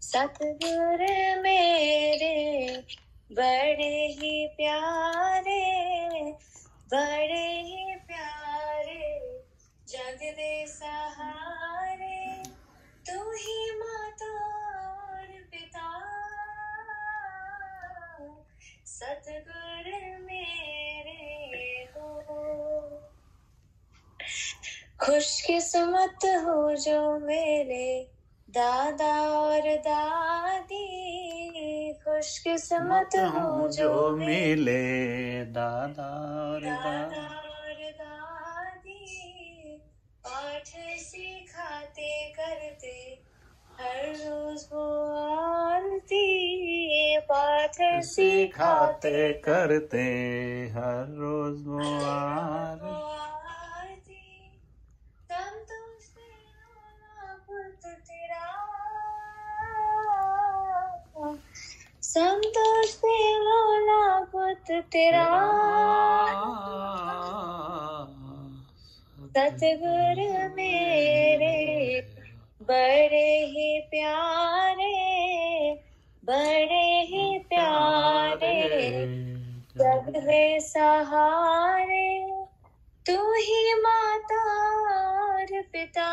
सतगुर मेरे बड़े ही प्यारे, बड़े ही प्यारे, जग दे सहारे, तू ही माता और पिता, सतगुर मेरे हो। खुशकिस्मत हो जो मेरे दादा और दादी, खुशकिस्मत हो जो मिले दादा और दादी, पाठ सिखाते करते हर रोज वो आरती, पाठ सिखाते करते हर रोज वो आरती, संतोष से लोला पुत तेरा, सतगुर मेरे बड़े ही प्यारे, बड़े ही प्यारे, जग दे सहारे, तू ही माता और पिता,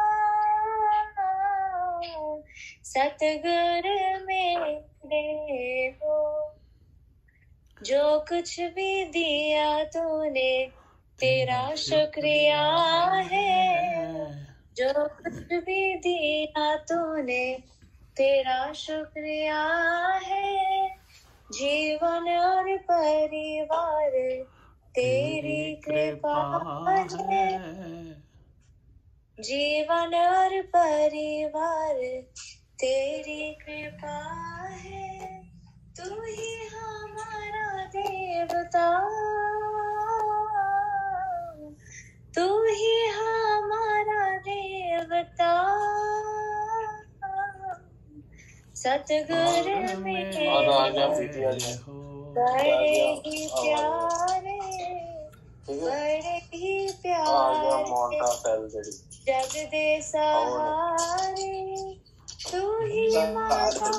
सतगुर मेरे हो। जो कुछ भी दिया तूने तेरा शुक्रिया है, जो कुछ भी दिया तूने तेरा शुक्रिया है, जीवन और परिवार तेरी कृपा है, जीवन और परिवार तेरी कृपा है, तू ही हमारा देवता, तू ही हमारा देवता, सतगुर मेरे बड़े ही प्यारे, बड़े ही प्यारे, जग दे सहारे, तू ही माता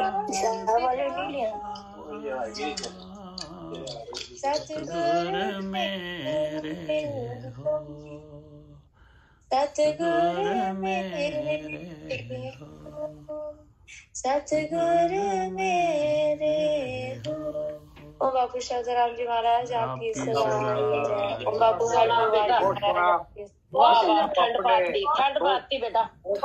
सतगुर मेरे हो, सतगुर मेरे हो, सतगुर मेरे हो। ओम बापू शाहजराम जी महाराज आपकी सलाम। ओम बापू ठंड पाती बेटा,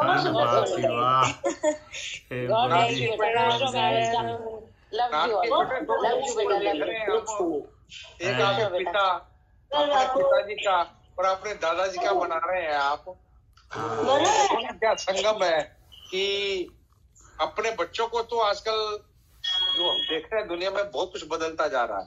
लव यू बेटा। एक आप पिता अपने पिताजी का और अपने दादाजी का मना रहे हैं आप, क्या संगम है कि अपने बच्चों को तो आजकल जो हम देख रहे हैं दुनिया में बहुत कुछ बदलता जा रहा है।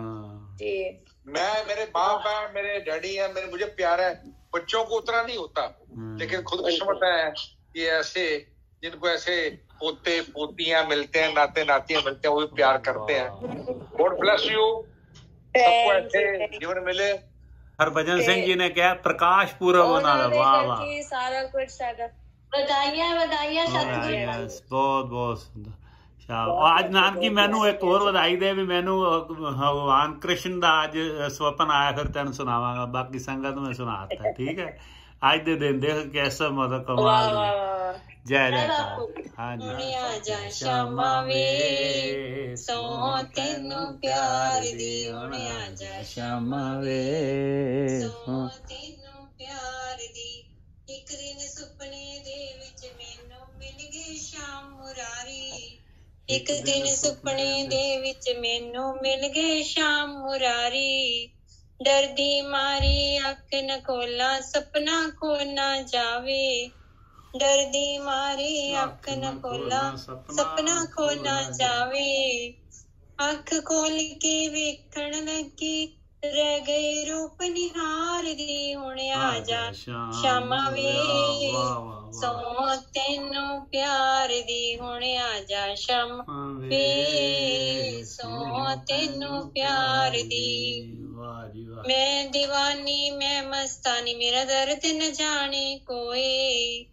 मेरे बाप है, मेरे डैडी है, मुझे प्यार है, बच्चों को उतना नहीं होता, लेकिन खुदकिस्मत है ये ऐसे जिनको ऐसे पोते पोतियां मिलते हैं, नाते नातियां मिलते हैं, वो भी प्यार करते हैं। गॉड ब्लेस यू, सबको ऐसे जीवन मिले। हरभजन सिंह जी ने क्या प्रकाश पूरा बना रहा, वाह वाह, सारा कुछ बधाइयां बधाइयां, बहुत बहुत सुंदर। आज नानकी मैनू एक और बधाई दे भी, मैनू भगवान कृष्ण दा आज स्वप्न आया, फिर तेन सुनावांगा, बाकी संगत में सुनाता, ठीक है। आज दे दिन देख कैसा मतलब कमाल। जय जय। हाँ जी। आजा श्यामा वे सो तेनू प्यार दी, आजा श्यामा वे सो तेनू प्यार दी। एक दिन सुपने दे विच मैनू मिल गए श्याम मुरारी, एक दिन सुपने दे विच मैनू मिल गए श्याम मुरारी, डरदी मारी अख न खोला सपना खो ना जावे, डरदी मारी अख न खोला सपना खो ना जावे, अख खोल के वेखण लगी रह गए रूप निहार दी, हुण आजा श्यामा वे सो तेनू प्यार दी, हुण आजा श्यामा वे सो तेनू प्यार दी। मैं दीवानी मैं मस्तानी मेरा दर्द न जाने कोई,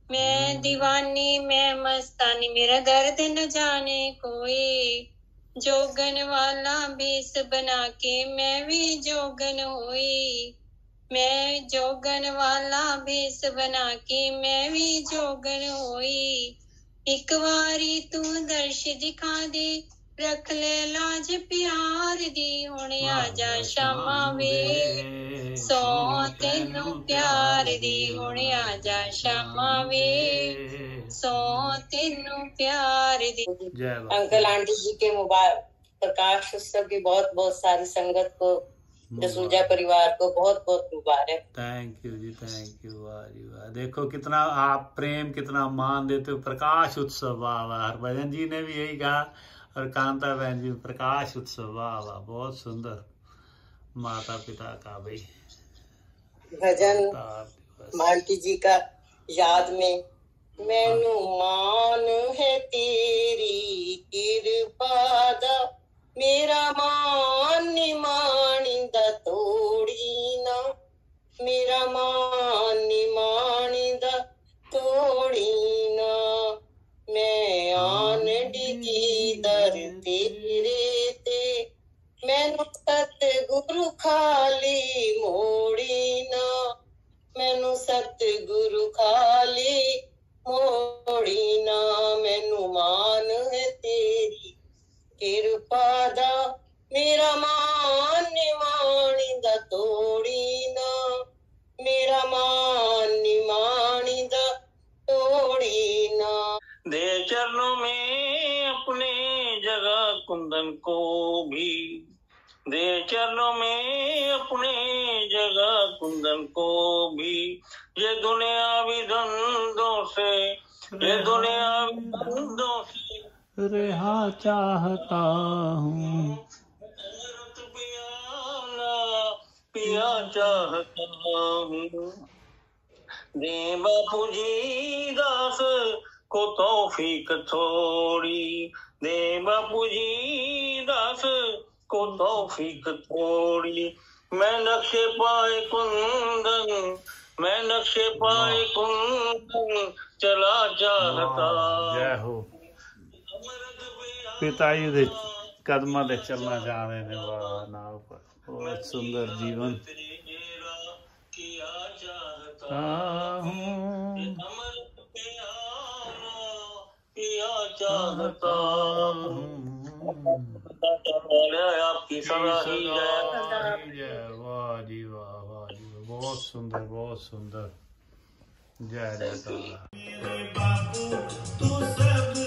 मैं दीवानी मैं मस्तानी मेरा दर्द न जाने कोई। जोगन वाला भेष बना के मैं भी जोगन होई। मैं जोगन वाला भेष बना के मैं भी जोगन होई। एक बारी तू दर्श दिखा दे रख ले लाज प्यार दी। हुण आजा शामा वे सौ तेनू प्यार दी। हुण आजा शामा वे सौ तेनू प्यार दी। अंकल आंटी जी के मुबारक प्रकाश उत्सव की बहुत बहुत सारी संगत को जसूजा परिवार को बहुत बहुत मुबारक। थैंक यू जी, थैंक यू। वाह जी वाह, देखो कितना आप प्रेम कितना मान देते हो। प्रकाश उत्सव, वाह वाह। हरभजन जी ने भी यही कहा और कांता बहन जी, प्रकाश उत्सव, वाह वाह, बहुत सुंदर। माता पिता का भाई भजन आंटी जी का याद में मैनू मान है तेरी कृपा दा मेरा मान माणिंदा तोड़ी ना। मेरा मान माणिंदा तोड़ी ना। मैं आन डिगी दर तेरे ते मैनू सतगुरु खाली मोड़ी ना। मैनू सतगुरु खाली मोड़ी ना। मैनू मान है तेरी कृपा दा मेरा मान माणिंदा तोड़ी ना। मेरा मान माणिंदा तोड़ी ना। दे चरणों में अपने जगह कुंदन को भी। दे चरणों में अपने जगह कुंदन को भी। ये दुनिया भी धंधों से, ये दुनिया भी धंधों से रहा चाहता हूँ। पिया चाहता हूँ। दे बापू जी दास को तौफीक थोड़ी। दे बापू जी दास को तौफीक थोड़ी। मैं नक्शे पाए कुंदन, मैं नक्शे पाए कुंदन चला चाहता। जय हो। पिता जी दे कदमां ते चलना चाहते ने, वाह नाल पर बहुत सुंदर जीवन। आपकी सदा ही जय। वाह जी वाह, वाह जी वाह, बहुत सुंदर, बहुत सुंदर। जय जय।